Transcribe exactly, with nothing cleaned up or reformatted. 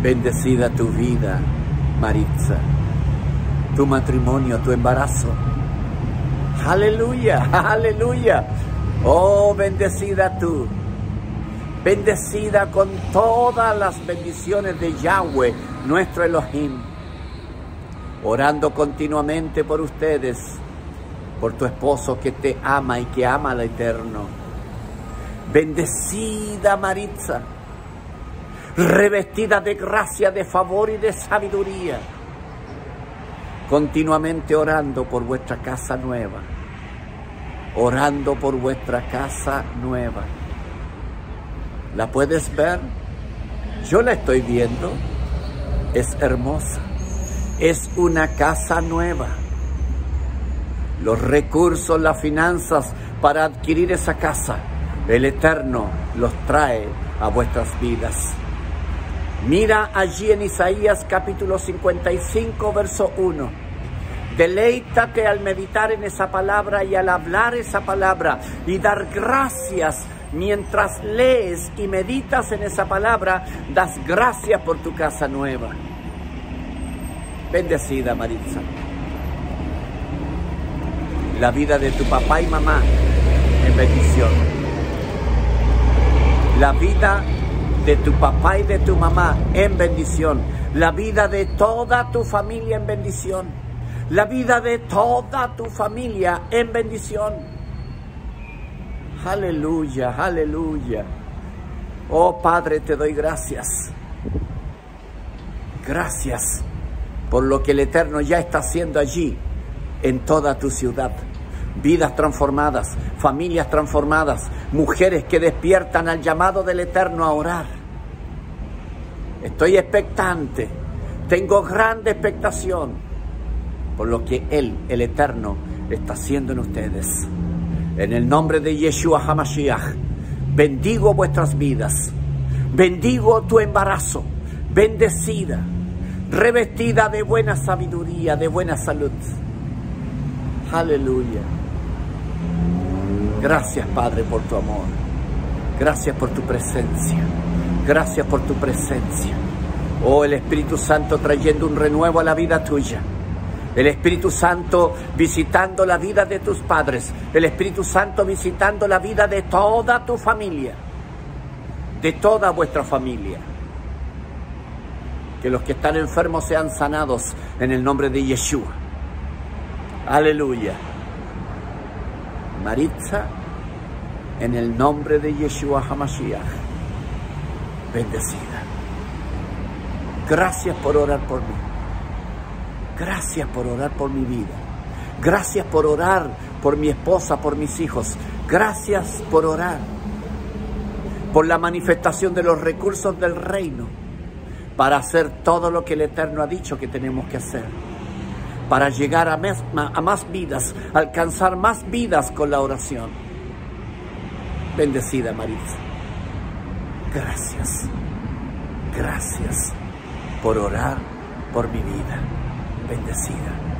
Bendecida tu vida, Maritza, tu matrimonio, tu embarazo. Aleluya, aleluya. Oh, bendecida tú, bendecida con todas las bendiciones de Yahweh, nuestro Elohim. Orando continuamente por ustedes, por tu esposo que te ama y que ama al Eterno. Bendecida Maritza, revestida de gracia, de favor y de sabiduría. Continuamente orando por vuestra casa nueva. Orando por vuestra casa nueva. ¿La puedes ver? Yo la estoy viendo. Es hermosa. Es una casa nueva. Los recursos, las finanzas para adquirir esa casa, el Eterno los trae a vuestras vidas. Mira allí en Isaías capítulo cincuenta y cinco, verso uno. Deleítate al meditar en esa palabra y al hablar esa palabra y dar gracias mientras lees y meditas en esa palabra. Das gracias por tu casa nueva. Bendecida Maritza. La vida de tu papá y mamá en bendición. La vida de tu papá y de tu mamá en bendición. La vida de toda tu familia en bendición. La vida de toda tu familia en bendición. Aleluya, aleluya. Oh Padre, te doy gracias. Gracias por lo que el Eterno ya está haciendo allí, en toda tu ciudad. Vidas transformadas, familias transformadas, mujeres que despiertan al llamado del Eterno a orar. Estoy expectante, tengo grande expectación por lo que Él, el Eterno, está haciendo en ustedes. En el nombre de Yeshua HaMashiach, bendigo vuestras vidas, bendigo tu embarazo, bendecida, revestida de buena sabiduría, de buena salud. Aleluya. Gracias, Padre, por tu amor. Gracias por tu presencia. Gracias por tu presencia. Oh, el Espíritu Santo trayendo un renuevo a la vida tuya. El Espíritu Santo visitando la vida de tus padres. El Espíritu Santo visitando la vida de toda tu familia. De toda vuestra familia. Que los que están enfermos sean sanados en el nombre de Yeshua. Aleluya. Maritza, en el nombre de Yeshua HaMashiach, bendecida. Gracias por orar por mí. Gracias por orar por mi vida. Gracias por orar por mi esposa, por mis hijos. Gracias por orar por la manifestación de los recursos del reino para hacer todo lo que el Eterno ha dicho que tenemos que hacer. Para llegar a más, a más vidas, alcanzar más vidas con la oración. Bendecida Maritza. Gracias. Gracias por orar por mi vida. Bendecida.